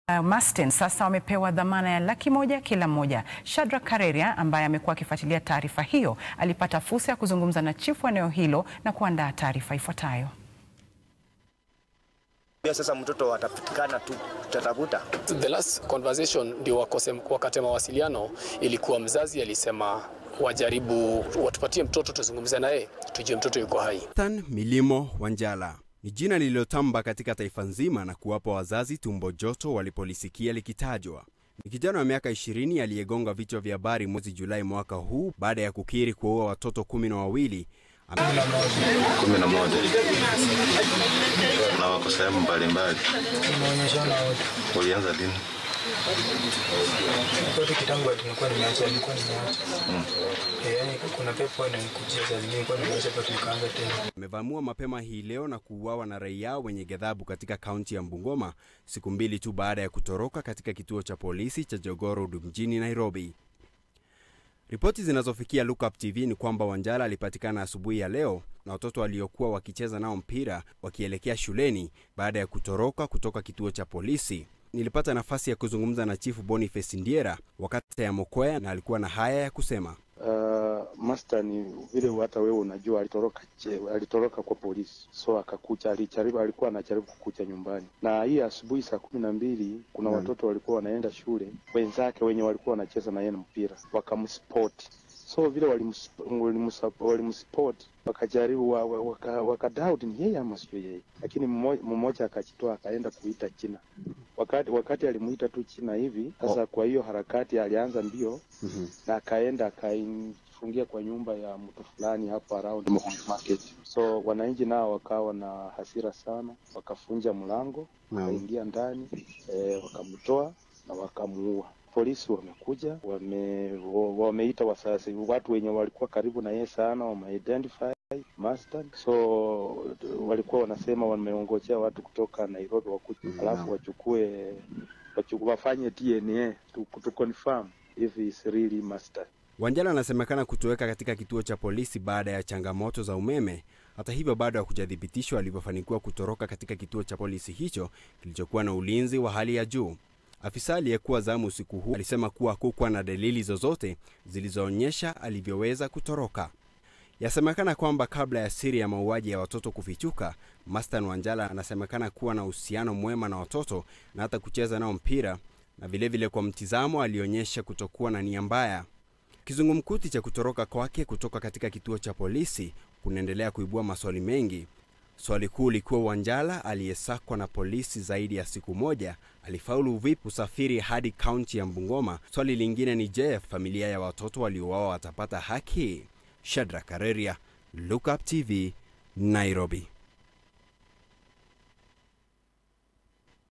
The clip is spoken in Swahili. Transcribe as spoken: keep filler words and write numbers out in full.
Masten sasa wamepewa dhamana ya laki moja kila moja. Shadrack Kareria ambaye amekuwa akifuatilia taarifa hiyo alipata fursa ya kuzungumza na chifu wa eneo hilo na kuandaa taarifa ifuatayo. Sasa mtoto atapatikana tu, tutatafuta. The last conversation ndio wakose wakati mawasiliano ilikuwa mzazi alisema wajaribu watupatie mtoto tuzungumze naye tujue mtoto yuko hai. Masten Wanjala ni jina lililotamba katika taifa nzima na kuwapa wazazi tumbo joto walipolisikia likitajwa. Ni kijana wa miaka ishirini aliyegonga vichwa vya habari mwezi Julai mwaka huu baada ya kukiri kuwauwa watoto kumi na wawili. kumi na moja na wako sehemu mbalimbali. Ulianza lini? Kwa kitambo tulikuwa nimeacha nilikuwa nimeacha. Eh, yani kuna pepo inanikujia sasa nilikuwa nimeacha kwa tukaanza tena. Amevamua mapema hii leo na kuuawa na raia wenye ghadhabu katika kaunti ya Bungoma siku mbili tu baada ya kutoroka katika kituo cha polisi cha Jogoro mjini Nairobi. Ripoti zinazofikia Look Up T V ni kwamba Wanjala alipatikana asubuhi ya leo na watoto waliokuwa wakicheza nao mpira wakielekea shuleni baada ya kutoroka kutoka kituo cha polisi. Nilipata nafasi ya kuzungumza na Chifu Boniface Ndiera wakati ya Mukhweya na alikuwa na haya ya kusema. Uh, Master ni vile hata wewe unajua alitoroka alitoroka kwa polisi. So akakucha alijaribu alikuwa anajaribu kukucha nyumbani. Na hii asubuhi saa kumi na mbili kuna watoto walikuwa wanaenda shule, wenzake wenye walikuwa wanacheza na yeye mpira, wakamspot. So vile walimspot wakajaribu waka, waka doubt ni yeye ama sio yeye. Lakini mmoja akachitoa akaenda kuita jina. Wakati wakati alimuita tu jina hivi, sasa kwa hiyo harakati alianza mbio mm -hmm. na akaenda akainfungia kwa nyumba ya mtu fulani hapo around market. So wananchi nao wakawa na hasira sana, wakafunja mlango, wakaingia ndani, eh, wakamtoa na wakamuua. Polisi wamekuja, wame wameita wasasi, watu wenye walikuwa karibu na yeye sana, wameidentify Masten. So walikuwa wanasema wameongojea watu kutoka Nairobi wakuje, mm -hmm. alafu wachukue wachukue wafanye D N A to, to confirm if is really Masten. Wanjala anasemekana kutoweka katika kituo cha polisi baada ya changamoto za umeme. Hata hivyo bado hakujadhibitishwa alivyofanikiwa kutoroka katika kituo cha polisi hicho kilichokuwa na ulinzi wa hali ya juu. Afisa aliyekuwa zamu usiku huu alisema kuwa hakukuwa na dalili zozote zilizoonyesha alivyoweza kutoroka. Yasemekana kwamba kabla ya siri ya mauaji ya watoto kufichuka, Masten Wanjala anasemekana kuwa na uhusiano mwema na watoto na hata kucheza nao mpira, na vile vile kwa mtizamo alionyesha kutokuwa na nia mbaya. Kizungumkuti cha kutoroka kwake kutoka katika kituo cha polisi kunaendelea kuibua maswali mengi. Swali kuu likuwa Wanjala aliyesakwa na polisi zaidi ya siku moja alifaulu vipi usafiri hadi kaunti ya Bungoma. Swali lingine ni je, familia ya watoto waliouawa watapata haki? Shadrack Kareria, Look Up T V, Nairobi.